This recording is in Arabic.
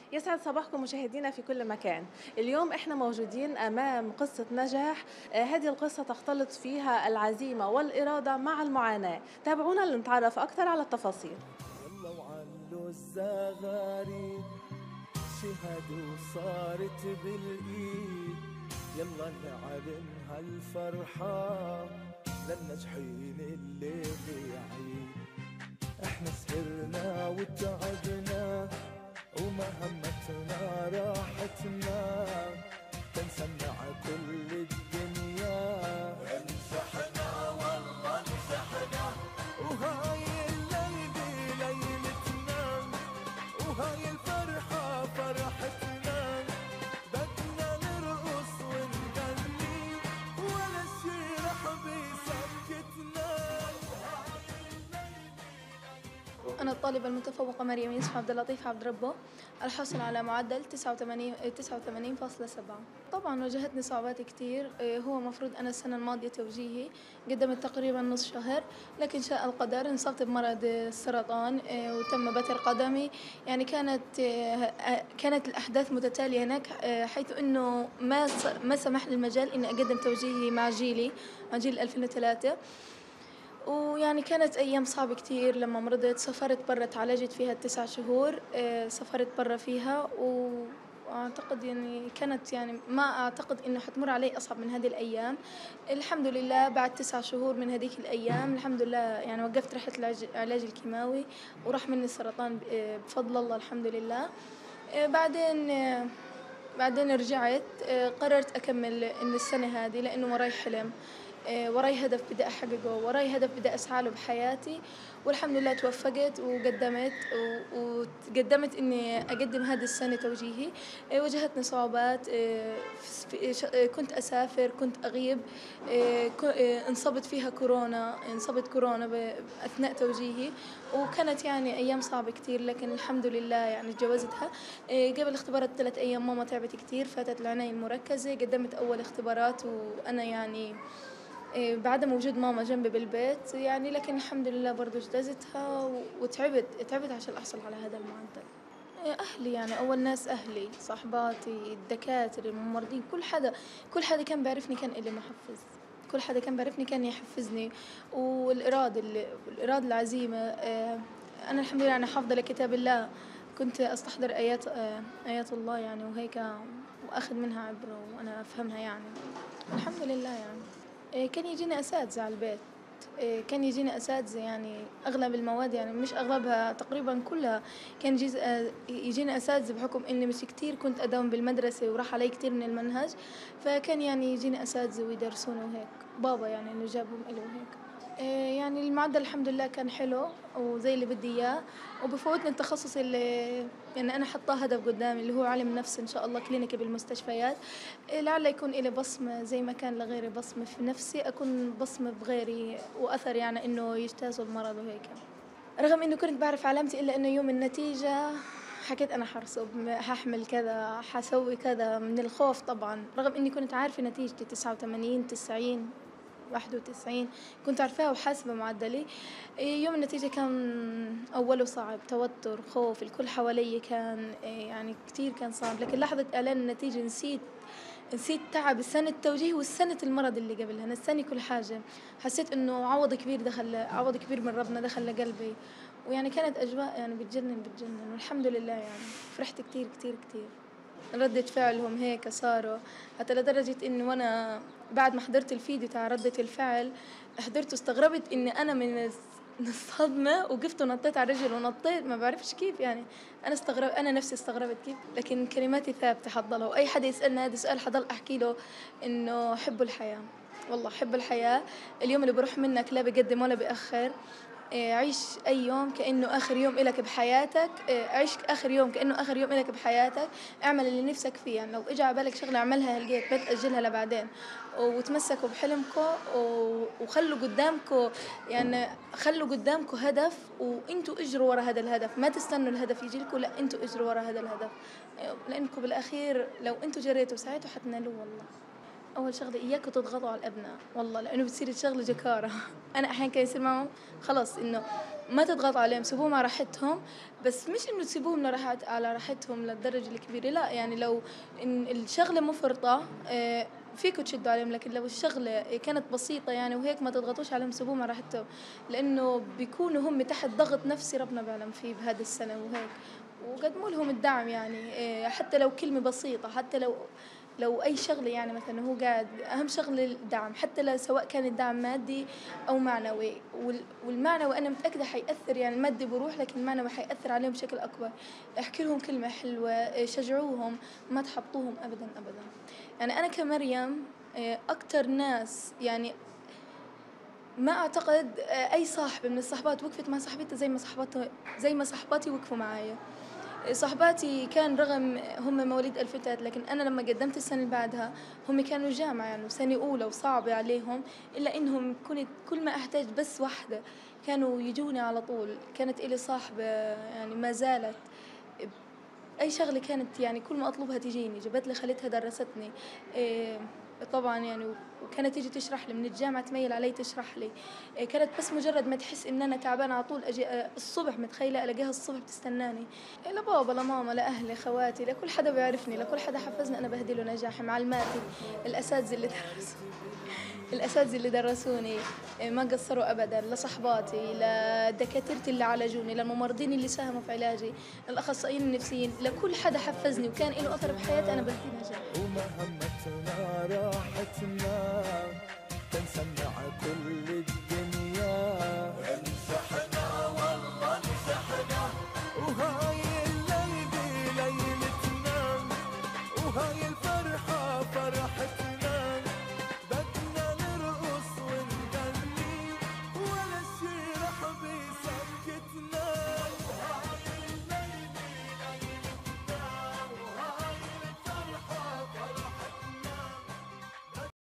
يسعد صباحكم مشاهدينا في كل مكان. اليوم احنا موجودين امام قصة نجاح. هذه القصة تختلط فيها العزيمة والإرادة مع المعاناة. تابعونا لنتعرف أكثر على التفاصيل. يلا وعلو الزغاريد شهد وصارت بالايد. يلا نعلن هالفرحة للناجحين اللي بعيد. احنا سهرنا وتعبنا ومهمتنا راحتنا تنسمع كل الدنيا. انجحنا والله نجحنا وهاي الليلة ليلتنا وهاي الفرحة فرحتنا. بدنا نرقص ونغني ولا شي رح بيسكتنا. أنا الطالبة المتفوقة مريم يوسف عبد اللطيف عبد ربه، الحاصل على معدل 89.7. طبعا واجهتني صعوبات كتير. هو مفروض أنا السنة الماضية توجيهي قدمت تقريبا نص شهر، لكن شاء القدر انصبت بمرض السرطان وتم بتر قدمي. يعني كانت الأحداث متتالية هناك، حيث أنه ما سمح لي المجال إني أقدم توجيهي مع جيل 2003. ويعني كانت أيام صعبة كتير. لما مرضت سافرت برا، تعالجت فيها 9 شهور. سافرت برا فيها، وأعتقد يعني كانت يعني ما أعتقد إنه حتمر علي أصعب من هذه الأيام. الحمد لله بعد 9 شهور من هذيك الأيام الحمد لله يعني وقفت رحلة العلاج الكيماوي وراح مني السرطان بفضل الله الحمد لله. بعدين رجعت. قررت أكمل إن السنة هذه لأنه وراي حلم، وراي هدف بدي أحققه، وراي هدف بدي أسعى له بحياتي. والحمد لله توفقت وقدمت إني أقدم هذه السنة توجيهي. واجهتني صعوبات. كنت أسافر، كنت أغيب. انصبت كورونا أثناء توجيهي، وكانت يعني أيام صعبة كتير، لكن الحمد لله يعني تجاوزتها. قبل اختبارات 3 أيام ماما تعبت كتير، فاتت العناية المركزة. قدمت أول اختبارات وأنا يعني بعدم وجود ماما جنبي بالبيت يعني، لكن الحمد لله برضو اجتزتها وتعبت عشان أحصل على هذا المعدل. أهلي يعني أول ناس أهلي، صاحباتي، الدكاترة، الممرضين، كل حدا كان بيعرفني كان إلي محفز. كل حدا كان بيعرفني كان يحفزني. والإرادة العزيمة. أنا الحمد لله أنا حافظة لكتاب الله. كنت أستحضر آيات الله يعني وهيك، وأخذ منها عبرة وأنا أفهمها يعني. الحمد لله يعني. كان يجيني أساتذة على البيت. كان يجيني أساتذة يعني أغلب المواد، يعني مش أغلبها، تقريبا كلها كان يجيني أساتذة بحكم إني مش كتير كنت أداوم بالمدرسة وراح علي كتير من المنهج. فكان يعني يجيني أساتذة ويدرسوني وهيك، بابا يعني إنه جابهم إلي وهيك. يعني المعدل الحمد لله كان حلو وزي اللي بدي إياه، وبفوتني التخصص اللي يعني أنا حطاه هدف قدامي، اللي هو علم نفس إن شاء الله كلينيكي بالمستشفيات. لعل يكون إلي بصمة زي ما كان لغيري بصمة في نفسي، أكون بصمة بغيري وأثر يعني إنه يجتازوا المرض وهيك. رغم إنه كنت بعرف علامتي، إلا إنه يوم النتيجة حكيت أنا حرصب، هحمل كذا، حسوي كذا، من الخوف طبعا. رغم إني كنت عارفة نتيجتي 89 90 91، كنت عارفاها وحاسبة معدلي. يوم النتيجة كان أوله صعب، توتر، خوف، الكل حوالي كان يعني كتير كان صعب. لكن لحظة إعلان النتيجة نسيت تعب السنة التوجيه والسنة المرض اللي قبلها، نساني كل حاجة. حسيت إنه عوض كبير من ربنا دخل لقلبي. ويعني كانت أجواء يعني بتجنن والحمد لله يعني فرحت كتير كتير كتير. ردة فعلهم هيك صاروا، حتى لدرجة إنه وأنا بعد ما حضرت الفيديو تاع ردة الفعل حضرت واستغربت إني أنا من الصدمة وقفت ونطيت على رجل ونطيت ما بعرفش كيف يعني. أنا نفسي استغربت كيف، لكن كلماتي ثابتة حضلها. وأي حدا يسألنا هذا السؤال حضل أحكي له إنه حب الحياة. والله حب الحياة. اليوم اللي بروح منك لا بقدم ولا بأخر. عيش أي يوم كأنه آخر يوم إلك بحياتك. عيش آخر يوم كأنه آخر يوم إلك بحياتك. اعمل اللي نفسك فيه، يعني لو إجا عبالك شغلة اعملها هلقيت، ما تأجلها لبعدين. وتمسكوا بحلمكم وخلوا قدامكم، يعني خلوا قدامكم هدف وانتوا اجروا ورا هذا الهدف. ما تستنوا الهدف يجيلكم، لا انتوا اجروا ورا هذا الهدف. لأنكم بالأخير لو انتوا جريتوا وسعيتوا حتنالوه والله. أول شغلة إياكوا تضغطوا على الأبناء والله، لأنه بتصير الشغلة جكارة. أنا أحيانا كان يصير معهم خلاص إنه ما تضغطوا عليهم، سيبوهم على راحتهم، بس مش إنه تسيبوهم على راحتهم للدرجة الكبيرة، لا يعني لو إن الشغلة مفرطة فيكوا تشدوا عليهم، لكن لو الشغلة كانت بسيطة يعني وهيك ما تضغطوش عليهم، سيبوهم على راحتهم، لأنه بيكونوا هم تحت ضغط نفسي ربنا بيعلم فيه بهذا السنة وهيك، وقدموا لهم الدعم يعني حتى لو كلمة بسيطة، حتى لو أي شغلة يعني مثلا هو قاعد، أهم شغلة الدعم، حتى لو سواء كان الدعم مادي أو معنوي، والمعنوي أنا متأكدة حيأثر، يعني المادي بروح لكن المعنوي حيأثر عليهم بشكل أكبر. احكي لهم كلمة حلوة، شجعوهم، ما تحبطوهم أبدا أبدا. يعني أنا كمريم أكتر ناس يعني ما أعتقد أي صاحبة من الصحبات وقفت مع صاحبتها زي ما صحباتي وقفوا معايا. صحباتي كان رغم هم مواليد 2003، لكن أنا لما قدمت السنة اللي بعدها هم كانوا جامعة يعني وسنة أولى وصعبة عليهم، إلا إنهم كنت كل ما أحتاج بس واحدة كانوا يجوني على طول. كانت إلي صاحبة يعني ما زالت أي شغلة كانت يعني كل ما أطلبها تجيني، جابت لي خالتها درستني طبعا يعني، وكانت تيجي تشرح لي من الجامعة، تميل علي تشرح لي. كانت بس مجرد ما تحس إن أنا تعبانة على طول أجي الصبح، متخيلة ألاقيها الصبح بتستناني. لبابا لماما لأهلي خواتي لكل حدا بيعرفني، لكل حدا حفزني أنا بهدله نجاحي. معلماتي الأساتذة اللي درسوني ما قصروا أبدا، لصحباتي، لدكاترتي اللي عالجوني، للممرضين اللي ساهموا في علاجي، للأخصائيين النفسيين، لكل حدا حفزني وكان له أثر بحياتي أنا بهدي نجاح. ومهمتنا راحتنا تنسمع كل الدنيا، انسحنا والله انسحنا، وهاي الليلة ليلتنا، وهاي